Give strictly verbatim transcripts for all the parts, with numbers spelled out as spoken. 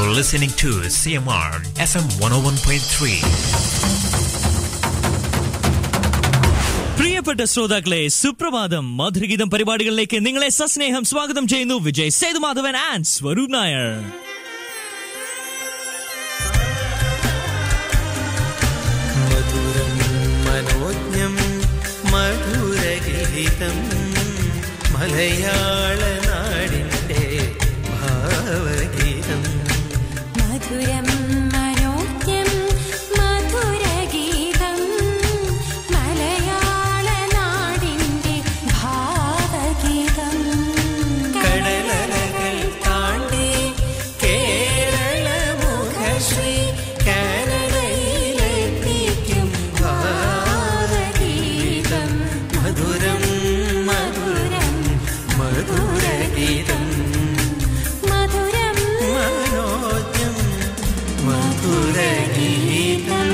You're listening to C M R F M one oh one point three. പ്രിയപ്പെട്ട ശ്രോതാക്കളെ, സുപ്രഭാതം. മധുരഗീതം പരിപാടികളിലേക്ക് നിങ്ങളെ സസ്നേഹം സ്വാഗതം ചെയ്യുന്നു. വിജയ് സേതുമാധവൻ ആൻഡ് സ്വരൂപ് നായർ. മധുരം മനോജ്ഞം മധുരഗീതം മലയാള നാടിന്റെ ഭാവഗീതം. മധുരം മനോജ്ഞം മധുരഗീതം മലയാള നാടിന്റെ ഭാവഗീതം. കടലലകൾ താണ്ടി കേരള മുഖശ്രീ കാനഡയിലെത്തിക്കും ഭാവഗീതം. മധുരം മധുരം മധുരഗീതം മധുരം മനോജ്ഞം മധുരഗീതം.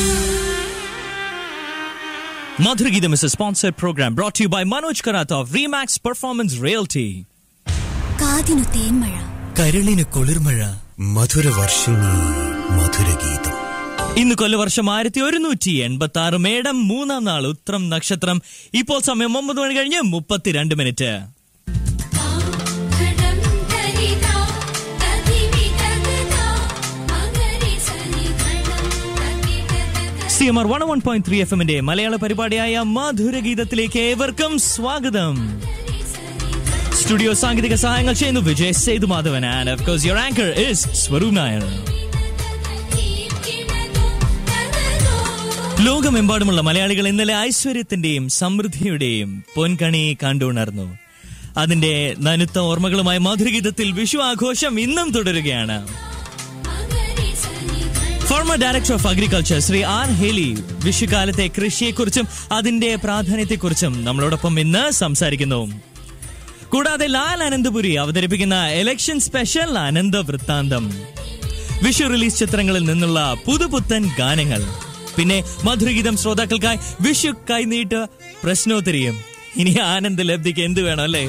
Madhurageetham is a sponsored program brought to you by Manoj Karat of Remax Performance Realty. കാതിനു തേന്മഴ, കരളിന് കുളിർമഴ, മധുരവർഷിണി മധുരഗീതം. ഇന്ന് കൊല്ലവർഷം ആയിരത്തി ഒരുന്നൂറ്റി എൺപത്തി ആറ് മേടം മൂന്നാം നാൾ ഉത്രം നക്ഷത്രം. ഇപ്പോൾ സമയം ഒമ്പത് മണി കഴിഞ്ഞ് മുപ്പത്തിരണ്ട് മിനിറ്റ്. C M R one one point three F എമ്മിന്റെ മലയാള പരിപാടിയായ മധുരഗീതത്തിലേക്ക് ഏവർക്കും സ്വാഗതം. സ്റ്റുഡിയോ സാങ്കേതിക സഹായങ്ങൾ ചെയ്യുന്നു Vijay Sethumadhavan and of course your anchor is Swaroop Nair. ലോകമെമ്പാടുമുള്ള മലയാളികൾ ഇന്നലെ ഐശ്വര്യത്തിന്റെയും സമൃദ്ധിയുടെയും പൊൻകണി കണ്ടുണർന്നു. അതിന്റെ നനുത്ത ഓർമ്മകളുമായി മധുരഗീതത്തിൽ വിഷു ആഘോഷം ഇന്നും തുടരുകയാണ്. Former director of agriculture Shri R Heli വിഷുകാലത്തെ കൃഷിയെക്കുറിച്ചും അതിന്റെ പ്രാധാന്യത്തെക്കുറിച്ചും നമ്മളോടൊപ്പം ഇന്ന് സംസാരിക്കുന്നു. കൂടാതെ ലാൽ അനന്തപുരി അവതരിപ്പിക്കുന്ന ഇലക്ഷൻ സ്പെഷ്യൽ അനന്ത വൃത്താന്തം, വിഷു റിലീസ് ചിത്രങ്ങളിൽ നിന്നുള്ള പുതുപുത്തൻ ഗാനങ്ങൾ, പിന്നെ മധുരഗീതം ശ്രോതാക്കൾക്കായി വിഷു കൈനീട്ട് പ്രശ്നോത്തരിയും. ഇനി ആനന്ദ ലബ്ധിക്ക് എന്ത് വേണം അല്ലേ?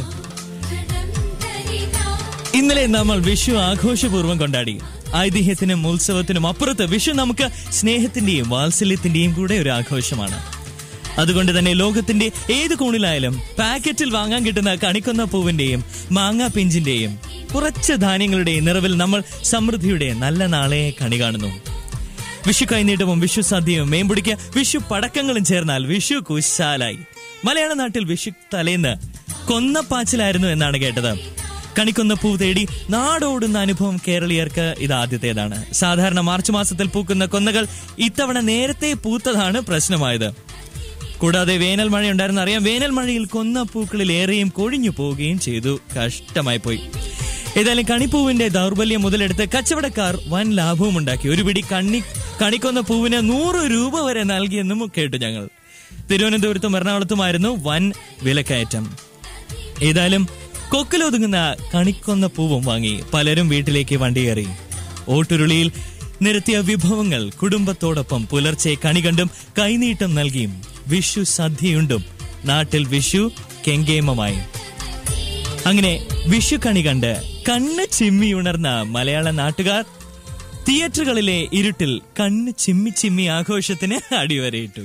ഇന്നലെ നമ്മൾ വിഷു ആഘോഷപൂർവ്വം കൊണ്ടാടി. ഐതിഹ്യത്തിനും ഉത്സവത്തിനും അപ്പുറത്ത് വിഷു നമുക്ക് സ്നേഹത്തിന്റെയും വാത്സല്യത്തിന്റെയും കൂടെ ഒരു ആഘോഷമാണ്. അതുകൊണ്ട് തന്നെ ലോകത്തിന്റെ ഏത് കോണിലായാലും പാക്കറ്റിൽ വാങ്ങാൻ കിട്ടുന്ന കണിക്കൊന്ന പൂവിന്റെയും മാങ്ങാ പിഞ്ചിന്റെയും കുറച്ച് ധാന്യങ്ങളുടെയും നിറവിൽ നമ്മൾ സമൃദ്ധിയുടെ നല്ല നാളെ കണി കാണുന്നു. വിഷു കൈനീട്ടവും വിഷു സദ്യയും മേമ്പുടിക്ക് വിഷു പടക്കങ്ങളും ചേർന്നാൽ വിഷു കുശാലായി. മലയാള നാട്ടിൽ വിഷു തലേന്ന് കൊന്നപ്പാച്ചിലായിരുന്നു എന്നാണ് കേട്ടത്. കണിക്കൊന്ന പൂ തേടി നാടോടുന്ന അനുഭവം കേരളീയർക്ക് ഇതാദ്യത്തേതാണ്. സാധാരണ മാർച്ച് മാസത്തിൽ പൂക്കുന്ന കൊന്നകൾ ഇത്തവണ നേരത്തെ പൂത്തതാണ് പ്രശ്നമായത്. കൂടാതെ വേനൽ മഴ ഉണ്ടായിരുന്ന അറിയാം. വേനൽ മഴയിൽ കൊന്ന പൂക്കളിൽ ഏറെയും കൊഴിഞ്ഞു പോവുകയും ചെയ്തു. കഷ്ടമായി പോയി. ഏതായാലും കണിപ്പൂവിന്റെ ദൗർബല്യം മുതലെടുത്ത് കച്ചവടക്കാർ വൻ ലാഭവും ഉണ്ടാക്കി. ഒരു പിടി കണ്ണി കണിക്കൊന്ന പൂവിന് നൂറ് രൂപ വരെ നൽകിയെന്നും കേട്ടു ഞങ്ങൾ. തിരുവനന്തപുരത്തും എറണാകുളത്തുമായിരുന്നു വൻ വിലക്കയറ്റം. ഏതായാലും കൊക്കിലൊതുങ്ങുന്ന കണിക്കൊന്ന പൂവും വാങ്ങി പലരും വീട്ടിലേക്ക് വണ്ടി കയറി. ഓട്ടുരുളിയിൽ നിരത്തിയ വിഭവങ്ങൾ കുടുംബത്തോടൊപ്പം പുലർച്ചെ കണി കണ്ടും കൈനീട്ടം നൽകിയും വിഷു സദ്യയുണ്ടും നാട്ടിൽ വിഷു കെങ്കേമമായി. അങ്ങനെ വിഷു കണി കണ്ട് കണ്ണ് ചിമ്മി ഉണർന്ന മലയാള നാട്ടുകാർ തിയേറ്ററുകളിലെ ഇരുട്ടിൽ കണ്ണ് ചിമ്മി ചിമ്മി ആഘോഷത്തിന് അടിവരയിട്ടു.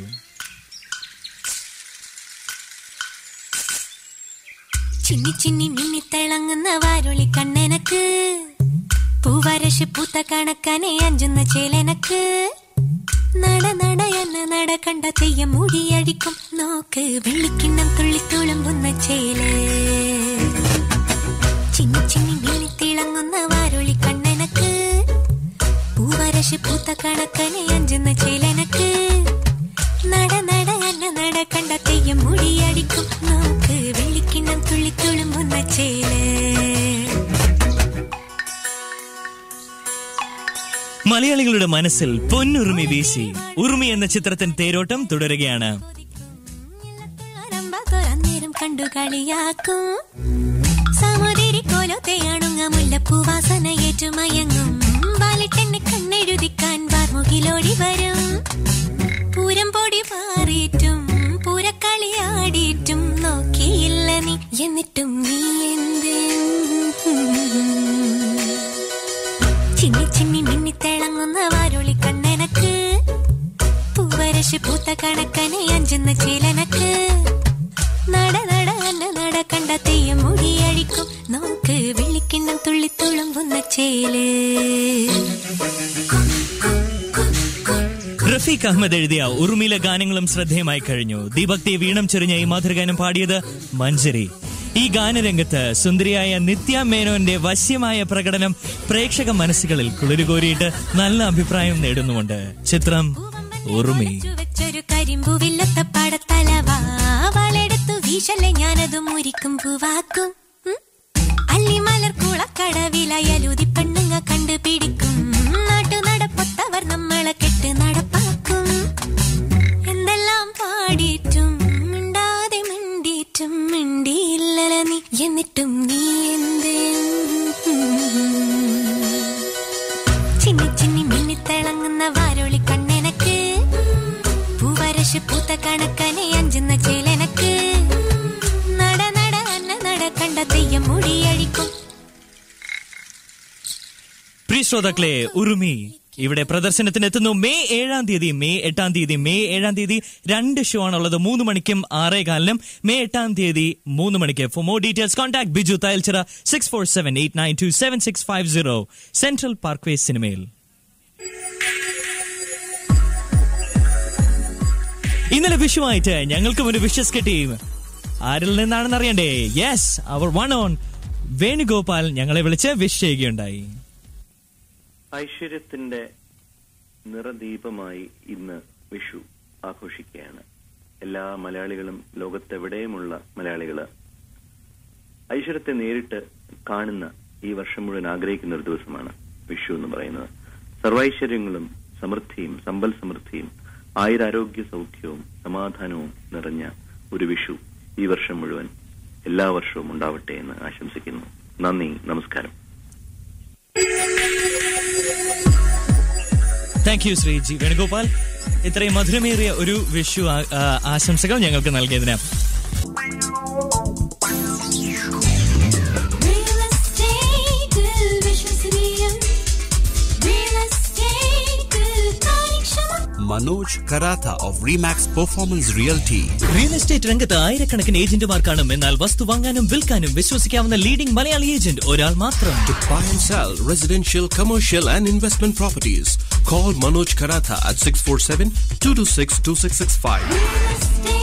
ചിന്നി ചിന്നി മിന്നി തിളങ്ങുന്ന വാരുളി കണ്ണെനക്ക്, പൂവരശ് പൂത്ത കണക്കനെ അഞ്ചുന്ന ചേലനക്ക്, നട നടയെന്ന് നട കണ്ട തെയ്യം മുടിയടിക്കും നോക്ക്, വെള്ളിക്കിണ്ണം തുള്ളി തുളുമ്പുന്ന ചേല്. ചിന്നി ചിന്നി മിന്നി തിളങ്ങുന്ന വാരുളി കണ്ണെനക്ക്, പൂവരശ് പൂത്ത കണക്കനെ അഞ്ചുന്ന ചേലനക്ക്, നട നടയെന്ന് നട കണ്ട തെയ്യം മുടിയടിക്കും നോക്ക്, വെള്ളിക്കിണ്ണം തുള്ളി തുളുമ്പുന്ന ചേല്. മലയാളികളുടെ മനസ്സിൽ പൊന്നുറുമി വീശി ഉറുമി എന്ന ചിത്രത്തിന് തേരോട്ടം തുടരുകയാണ്. കണ്ടു കളിയാക്കും സമുദ്രി കോലത്തെയാണുങ്ങ മുല്ലപ്പൂവാസന ഏറ്റുമയങ്ങും, വാലിട്ടെന്നെ കണ്ണെഴുതിക്കാൻ വാർമുകിലോടി വരും, പൂരം പൊടി പാറിയിട്ടും പൂരക്കളിയാടിയിട്ടും നോക്കിയില്ല നീ, എന്നിട്ടും നീ എന്ത് ചിന്നി പൂത്ത കണക്കനെ അഞ്ചെന്ന ചേലനക്ക് നട നട അന്ന നട കണ്ട തെയ്യം മുടിയഴിക്കും നോക്ക് വെള്ളിക്കിണ്ണം തുള്ളി തുളുമ്പുന്ന ചേല്. റഫീഖ് അഹമ്മദ് എഴുതിയ ഉറുമിയിലെ ഗാനങ്ങളും ശ്രദ്ധേയമായി കഴിഞ്ഞു. ദീപക് ദേവ് വീണം ചെറിഞ്ഞ ഈ മധുരഗാനം പാടിയത് മഞ്ജരി. ഈ ഗാനരംഗത്ത് സുന്ദരിയായ നിത്യ മേനോന്റെ വശ്യമായ പ്രകടനം പ്രേക്ഷക മനസ്സുകളിൽ കുളിരുകോരിയിട്ട് നല്ല അഭിപ്രായം നേടുന്നുമുണ്ട്. ചിത്രം ഉറുമി. വെച്ചൊരു കരിമ്പുവില്ലത്ത പടത്തലവാ വളെടുത്തു വീശല്ലേ ഞാനത് മുരിക്കും പൂവാക്കും. അല്ലിമലർ കുളക്കടവിലയലുതി പെണ്ണുങ്ങ കണ്ടുപിടിക്കും. നാട്ടു നടപ്പൊത്തവർ നമ്മളെ കെട്ട് നടപ്പാക്കും. എന്തെല്ലാം പാടിയിട്ടും മിണ്ടാതെ മിണ്ടിയിട്ടും മിണ്ടിയില്ലല നീ എന്നിട്ടും നീ എന്ത് ചിന്നി ചിന്നി മിന്നിത്തിളങ്ങുന്ന വാരോളി കണ്ണെനക്ക് പൂവരശ് പൂത്ത കണക്കനെ അഞ്ചുന്ന ചേലനക്ക് നട നട അന്ന നട കണ്ട തെയ്യം മുടിയഴിക്കും. പ്രിയ ശ്രോതാക്കളെ, ഉറുമി ഇവിടെ പ്രദർശനത്തിനെത്തുന്നു. മെയ് ഏഴാം തീയതി മെയ് എട്ടാം തീയതി മെയ് ഏഴാം തീയതി രണ്ട് ഷോ ആണുള്ളത്. മൂന്ന് മണിക്കും ആറേ കാലിനും. മെയ് എട്ടാം തീയതി മൂന്ന് മണിക്ക്. For more details contact Biju Thayalchira six four seven eight nine two seven six five zero central parkway സിനിമയിൽ. ഇന്നലെ വിഷുവായിട്ട് ഞങ്ങൾക്കും ഒരു വിഷസ് കിട്ടി. ആരിൽ നിന്നാണെന്ന് അറിയണ്ടേ? യെസ്, അവർ വൺ ഓൺ വേണുഗോപാൽ ഞങ്ങളെ വിളിച്ച് വിഷ് ചെയ്യുകയുണ്ടായി. ഐശ്വര്യത്തിന്റെ നിറദീപമായി ഇന്ന് വിഷു ആഘോഷിക്കുകയാണ്. എല്ലാ മലയാളികളും, ലോകത്തെവിടെയുമുള്ള മലയാളികള് ഐശ്വര്യത്തെ നേരിട്ട് കാണുന്ന ഈ വർഷം മുഴുവൻ ആഗ്രഹിക്കുന്ന ഒരു ദിവസമാണ് വിഷു എന്ന് പറയുന്നത്. സർവൈശ്വര്യങ്ങളും സമൃദ്ധിയും സമ്പൽ സമൃദ്ധിയും ആയുരാരോഗ്യ സൗഖ്യവും സമാധാനവും നിറഞ്ഞ ഒരു വിഷു ഈ വർഷം മുഴുവൻ എല്ലാ വർഷവും ഉണ്ടാവട്ടെ എന്ന് ആശംസിക്കുന്നു. നന്ദി, നമസ്കാരം. Thank you Shri G Venugopal, ഇത്രയും മധുരമേറിയ ഒരു വിഷു ആശംസകൾ ഞങ്ങൾക്ക് നൽകിയതിന്. Manoj Karatha of Remax Performance Realty. Real estate രംഗത്ത് ആയിരക്കണക്കിന് ഏജന്റുമാർക്കാണ്, എന്നാൽ വസ്തു വാങ്ങാനും വിൽക്കാനും വിശ്വസിക്കാവുന്ന ലീഡിംഗ് മലയാളി ഏജന്റ് ഒരാൾ മാത്രം. To buy and sell residential, commercial and investment properties. Call Manoj Karatha at six four seven, two two six, two six six five.